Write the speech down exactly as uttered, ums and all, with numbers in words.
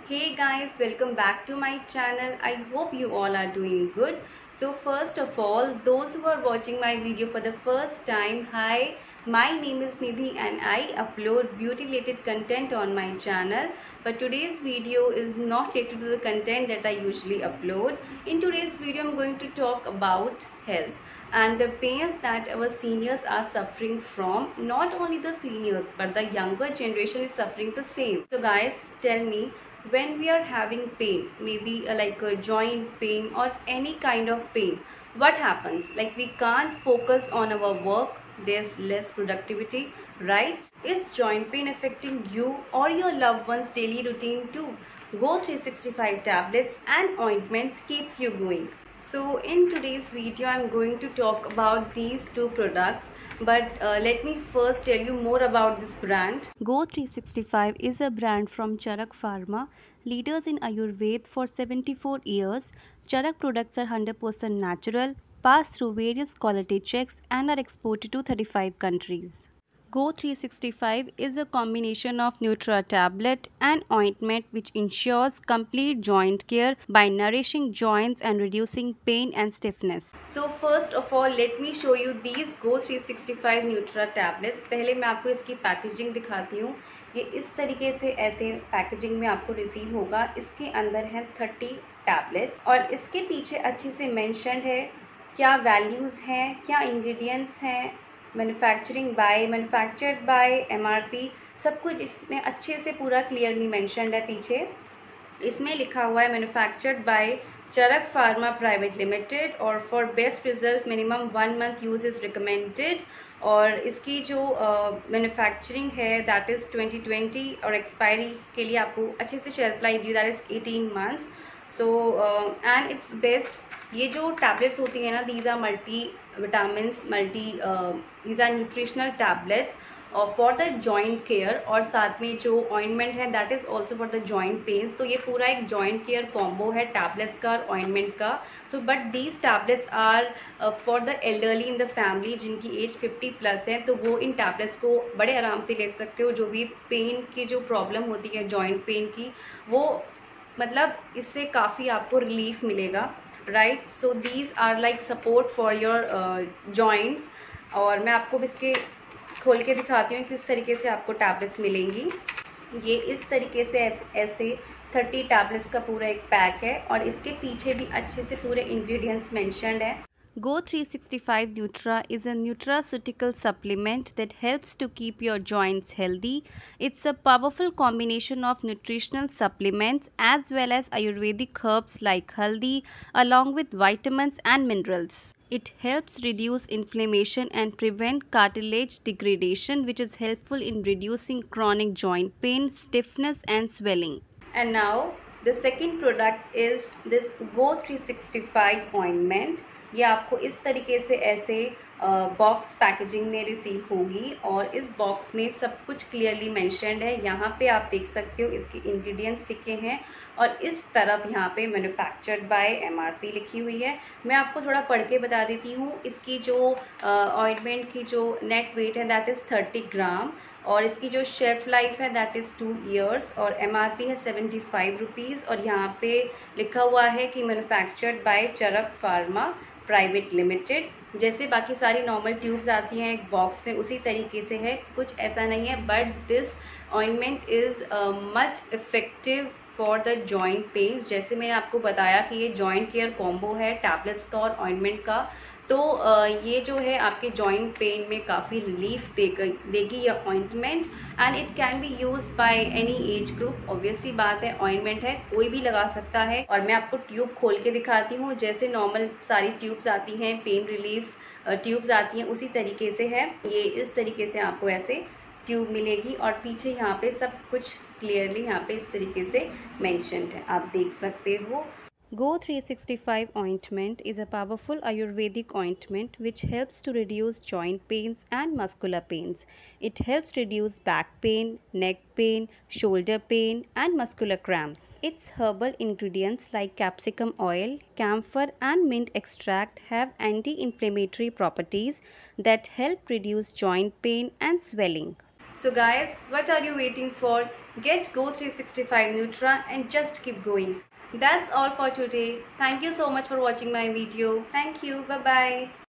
Hey guys, welcome back to my channel. I hope you all are doing good. So first of all, those who are watching my video for the first time, hi, my name is Nidhi and I upload beauty related content on my channel. But today's video is not related to the content that I usually upload. In today's video, I'm going to talk about health and the pains that our seniors are suffering from. Not only the seniors but the younger generation is suffering the same. So guys, tell me, when we are having pain, maybe uh, like a joint pain or any kind of pain, what happens? Like we can't focus on our work, there's less productivity, right? Is joint pain affecting you or your loved one's daily routine too? Go three sixty-five tablets and ointments keeps you going. So in today's video, I'm going to talk about these two products, but uh, let me first tell you more about this brand. Go three sixty-five is a brand from Charak Pharma, leaders in Ayurveda for seventy-four years. Charak products are one hundred percent natural, pass through various quality checks and are exported to thirty-five countries. Go three sixty-five is a combination of Nutra tablet and ointment which ensures complete joint care by nourishing joints and reducing pain and stiffness. So first of all, let me show you these Go three sixty-five Nutra tablets. पहले मैं आपको इसकी packaging दिखाती हूँ. ये इस तरीके से ऐसे पैकेजिंग में आपको रिसीव होगा. इसके अंदर है थर्टी टैबलेट और इसके पीछे अच्छे से मेंशन है क्या वैल्यूज़ हैं, क्या इंग्रेडिएंट्स हैं, manufacturing by, manufactured by, MRP, सब कुछ इसमें अच्छे से पूरा क्लियरली मेंशन्ड है. पीछे इसमें लिखा हुआ है manufactured by Charak pharma private limited और for best result minimum one month use is recommended. और इसकी जो मैन्युफैक्चरिंग uh, है दैट इज़ ट्वेंटी ट्वेंटी और एक्सपायरी के लिए आपको अच्छे से शेल्फ लाइफ दी that is eighteen months. So and it's best. ये जो टैबलेट्स होती हैं ना, these are multi vitamins, multi these are nutritional tablets और फॉर द जॉइंट केयर. और साथ में जो ऑइंटमेंट है that is also for the joint pains. तो ये पूरा एक जॉइंट केयर कॉम्बो है टैबलेट्स का और ऑइंटमेंट का. So but these tablets are for the elderly in the family जिनकी एज फिफ्टी प्लस है, तो वो इन टैबलेट्स को बड़े आराम से ले सकते हो. जो भी पेन की जो प्रॉब्लम होती है जॉइंट पेन की, वो मतलब इससे काफ़ी आपको रिलीफ मिलेगा, right. So these are like support for your joints. और मैं आपको इसके खोल के दिखाती हूँ किस तरीके से आपको टैबलेट्स मिलेंगी. ये इस तरीके से ऐसे थर्टी टैबलेट्स का पूरा एक पैक है और इसके पीछे भी अच्छे से पूरे इंग्रेडिएंट्स मेंशन्ड है. Go three sixty-five Nutra is a nutraceutical supplement that helps to keep your joints healthy. It's a powerful combination of nutritional supplements as well as Ayurvedic herbs like haldi along with vitamins and minerals. It helps reduce inflammation and prevent cartilage degradation, which is helpful in reducing chronic joint pain, stiffness and swelling. And now the second product is this Go three sixty-five ointment. ये आपको इस तरीके से ऐसे box packaging में receive होगी और इस बॉक्स में सब कुछ क्लियरली मेंशन्ड है. यहाँ पे आप देख सकते हो इसके इंग्रेडिएंट्स लिखे हैं और इस तरफ यहाँ पे मैन्युफैक्चर्ड बाय एमआरपी लिखी हुई है. मैं आपको थोड़ा पढ़ के बता देती हूँ. इसकी जो ऑइंटमेंट की जो नेट वेट है दैट इज़ थर्टी ग्राम और इसकी जो शेल्फ लाइफ है दैट इज़ टू ईयर्स और एमआरपी है सेवेंटी फाइव रुपीज़. और यहाँ पे लिखा हुआ है कि manufactured by Charak pharma private limited. जैसे बाकी सारी नॉर्मल ट्यूब्स आती हैं एक बॉक्स में उसी तरीके से है, कुछ ऐसा नहीं है. But this ointment is much effective for the joint pains. जैसे मैंने आपको बताया कि ये जॉइंट केयर कॉम्बो है टैबलेट्स का और ऑइंटमेंट का, तो uh, ये जो है आपके जॉइंट पेन में काफ़ी रिलीफ देगी देगी ये ointment. And it can be use by any age group. Obviously बात है ऑइंटमेंट है, कोई भी लगा सकता है. और मैं आपको ट्यूब खोल के दिखाती हूँ. जैसे नॉर्मल सारी ट्यूब्स आती हैं, पेन रिलीफ ट्यूब्स आती हैं, उसी तरीके से है. ये इस तरीके से आपको ऐसे ट्यूब मिलेगी और पीछे यहाँ पे सब कुछ क्लियरली यहाँ पे इस तरीके से मेंशन्ड है, आप देख सकते हो. Go three sixty-five ointment is a powerful Ayurvedic ointment which helps to reduce joint pains and muscular pains. It helps reduce back pain, neck pain, shoulder pain and muscular cramps. Its herbal ingredients like capsicum oil, camphor and mint extract have anti-inflammatory properties that help reduce joint pain and swelling. So guys, what are you waiting for? Get Go three sixty-five Nutra and just keep going. That's all for today. Thank you so much for watching my video. Thank you. Bye bye.